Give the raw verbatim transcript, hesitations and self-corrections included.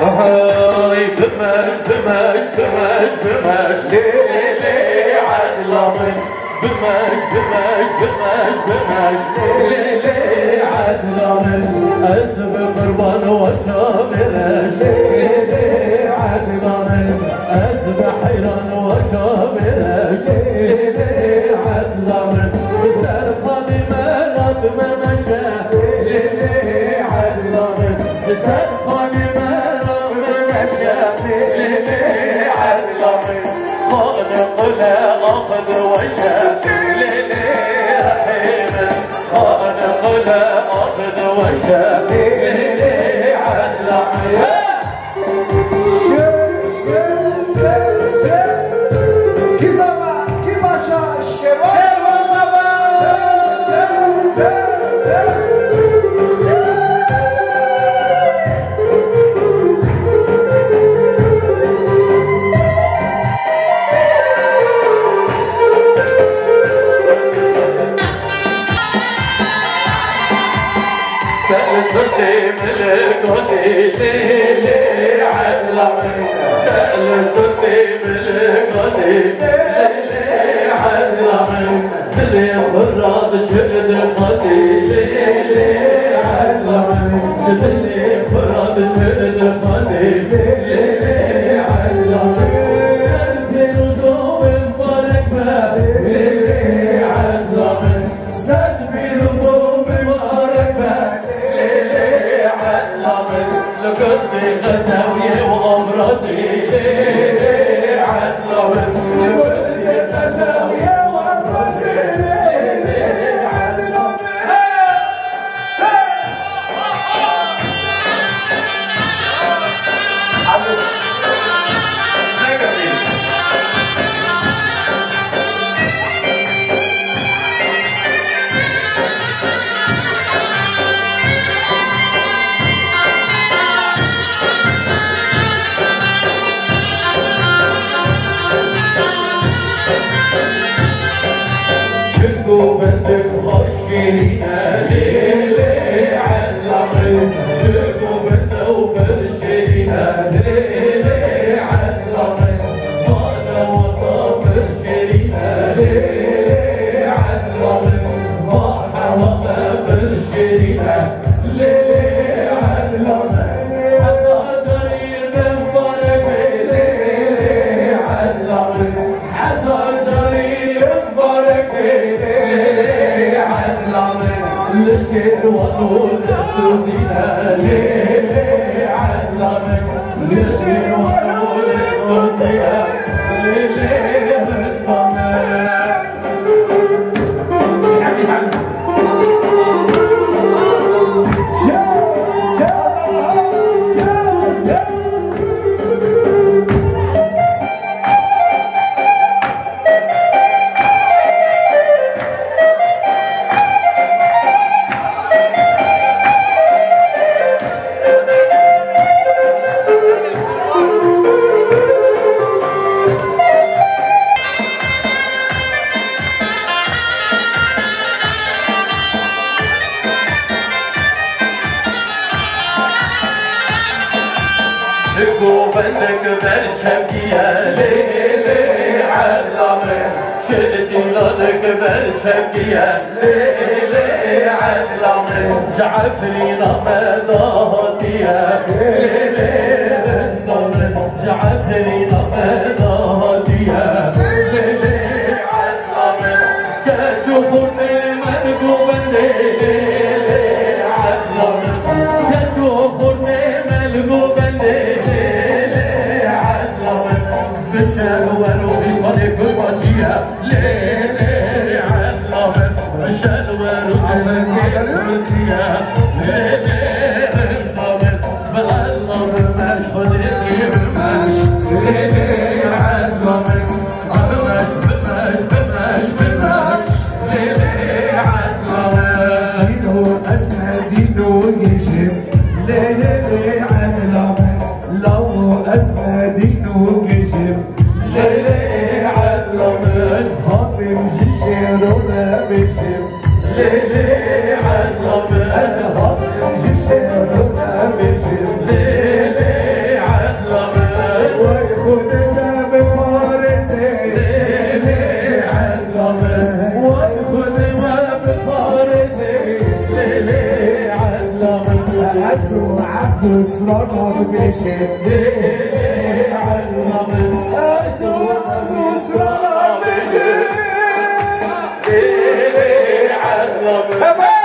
هاي بمش بمش بمش بمش ليلي عدلامن بمش بمش بمش بمش ليلي عدلامن أسب قربان وشابرش ليلي عدلامن أسب حيران وشابرش ليلي عدلامن بسرخاني مرات ممشى ليلي عدلامن بسرخاني ليلي عدلامن خالق لا أخذ وشاف ليلي رحيم خالق لا أخذ وشاف ليلي عدلامن صرتي بالقضي ليلي عدلامن صرتي بالقضي ليلي عدلامن اللي فراد شد قضي ليلي عدلامن اللي فراد شد قضي ليلي عدلامن سنتي وزوم مبارك ليلي عدلامن سنتي وزوم مبارك لقطني غزاوية وأبرزي ليلي عدلامن لقطني غزاوية وأبرزي ليلي عدلامن بندك خشينا ليلي عدلامن شكو بنده وبرشينا ليلي عدلامن وانا وطابر شيرينا ليلي عدلامن واحا وطابر شيرينا ليلي عدلامن حصل جرير مبارك ليلي عدلامن حصل جرير مبارك للشير ونور السوزينا ليلي عدلامن للشير ونور السوزينا ليلي عدلامن حبيبي حبيبي شكو بندك برشبكية ليلي عدلامن شئتي لك برشبكية ليلي عدلامن جعفرينا مدهاتية ليلي عدلامن جعفرينا مدهاتية ليلي عدلامن كتشوفوني منقوبا ليلي عدلامن كتشوفوني منقوبا بالشهوة وبفضلك الرجية ليلي عدلامن بالشهوة وبفضلك الرجية ليلي عدلامن بالله مشهودك يرمش ليلي عدلامن بمش بمش بمش بمش ليلي عدلامن دينه أسمى دينه يشف ليلي عدلامن لو أسمى دينه يشف ليلي عدلامن هاطم جيشيرونا بيشف ليلي عدلامن هاطم جيشيرونا بيشف ليلي نصرنا بمشي ليلي علمت أسوأ نصرنا بمشي ليلي علمت